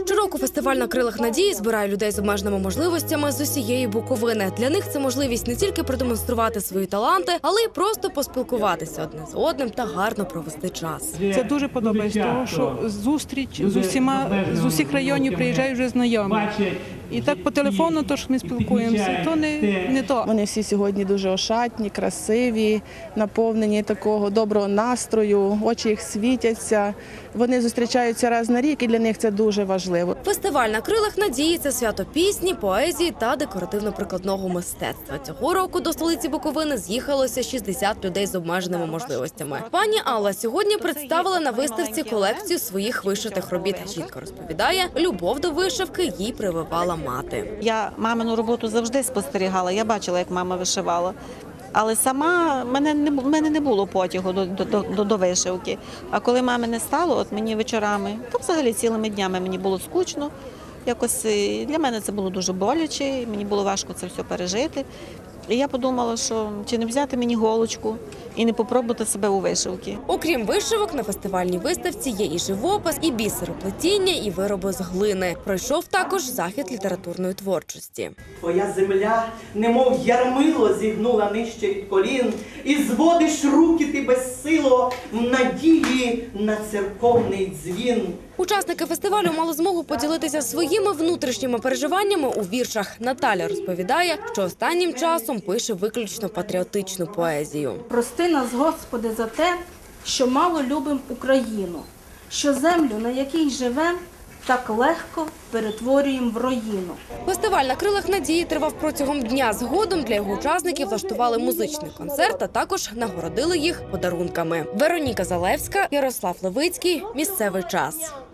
Щороку фестиваль «На крилах надії» збирає людей з обмеженими можливостями з усієї Буковини. Для них це можливість не тільки продемонструвати свої таланти, але й просто поспілкуватися одне з одним та гарно провести час. Це дуже подобається, тому що зустріч з усіх районів приїжджають вже знайомі. І так по телефону теж ми спілкуємося, то не то. Вони всі сьогодні дуже ошатні, красиві, наповнені такого доброго настрою, очі їх світяться. Вони зустрічаються раз на рік і для них це дуже важливо. Фестиваль «На крилах надії» – це свято пісні, поезії та декоративно-прикладного мистецтва. Цього року до столиці Буковини з'їхалося 60 людей з обмеженими можливостями. Пані Алла сьогодні представила на виставці колекцію своїх вишитих робіт. Жінка розповідає, любов до вишивки їй прививала мати. Я мамину роботу завжди спостерігала, я бачила, як мама вишивала. Але сама в мене не було потягу до вишивки. А коли мами не стало, от мені вечорами, та взагалі цілими днями мені було скучно. Якось для мене це було дуже боляче, мені було важко це все пережити. І я подумала, що чи не взяти мені голочку і не попробувати себе у вишивці. Окрім вишивок, на фестивальній виставці є і живопис, і бісероплетіння, і вироби з глини. Пройшов також захід літературної творчості. Твоя земля, немов ярмило, зігнула нижче від колін, і зводиш руки ти безсило в надії на церковний дзвін. Учасники фестивалю мали змогу поділитися своїми внутрішніми переживаннями у віршах. Наталя розповідає, що останнім часом пише виключно патріотичну поезію. Прости нас, Господи, за те, що мало любим Україну, що землю, на якій живем, так легко перетворюємо в руїну. Фестиваль «На крилах надії» тривав протягом дня. Згодом для його учасників влаштували музичний концерт, а також нагородили їх подарунками. Вероніка Залевська, Ярослав Левицький. Місцевий час.